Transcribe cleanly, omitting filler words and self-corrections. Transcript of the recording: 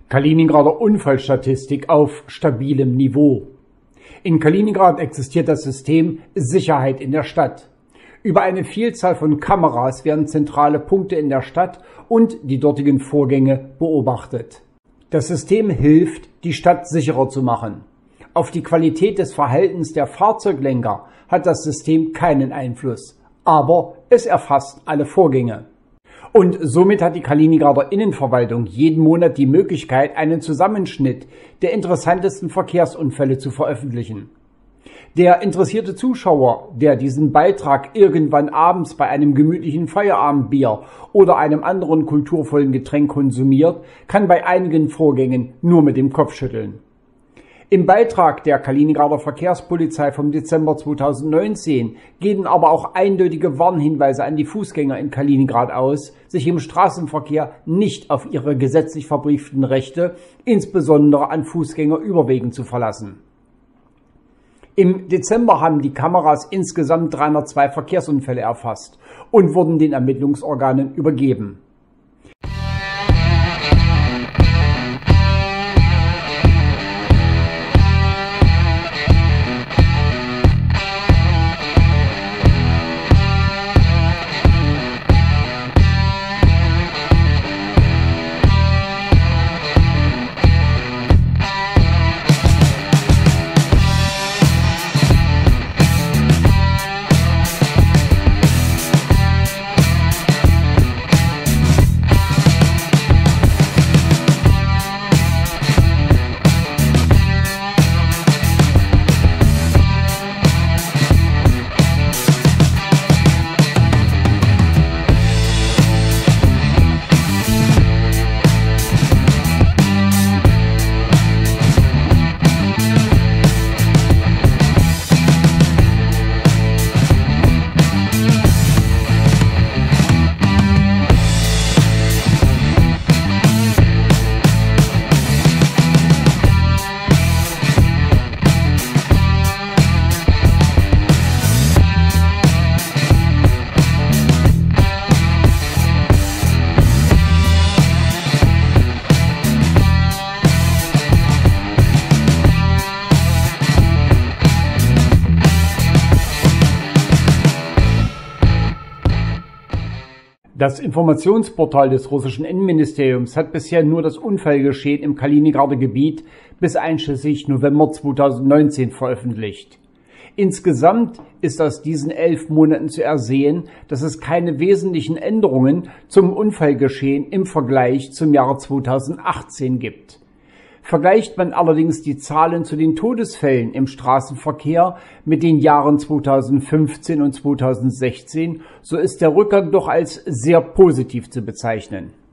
Kaliningrader Unfallstatistik auf stabilem Niveau. In Kaliningrad existiert das System Sicherheit in der Stadt. Über eine Vielzahl von Kameras werden zentrale Punkte in der Stadt und die dortigen Vorgänge beobachtet. Das System hilft, die Stadt sicherer zu machen. Auf die Qualität des Verhaltens der Fahrzeuglenker hat das System keinen Einfluss, aber es erfasst alle Vorgänge. Und somit hat die Kaliningrader Innenverwaltung jeden Monat die Möglichkeit, einen Zusammenschnitt der interessantesten Verkehrsunfälle zu veröffentlichen. Der interessierte Zuschauer, der diesen Beitrag irgendwann abends bei einem gemütlichen Feierabendbier oder einem anderen kulturvollen Getränk konsumiert, kann bei einigen Vorgängen nur mit dem Kopf schütteln. Im Beitrag der Kaliningrader Verkehrspolizei vom Dezember 2019 gehen aber auch eindeutige Warnhinweise an die Fußgänger in Kaliningrad aus, sich im Straßenverkehr nicht auf ihre gesetzlich verbrieften Rechte, insbesondere an Fußgängerüberwegen, zu verlassen. Im Dezember haben die Kameras insgesamt 302 Verkehrsunfälle erfasst und wurden den Ermittlungsorganen übergeben. Das Informationsportal des russischen Innenministeriums hat bisher nur das Unfallgeschehen im Kaliningrader Gebiet bis einschließlich November 2019 veröffentlicht. Insgesamt ist aus diesen 11 Monaten zu ersehen, dass es keine wesentlichen Änderungen zum Unfallgeschehen im Vergleich zum Jahre 2018 gibt. Vergleicht man allerdings die Zahlen zu den Todesfällen im Straßenverkehr mit den Jahren 2015 und 2016, so ist der Rückgang doch als sehr positiv zu bezeichnen.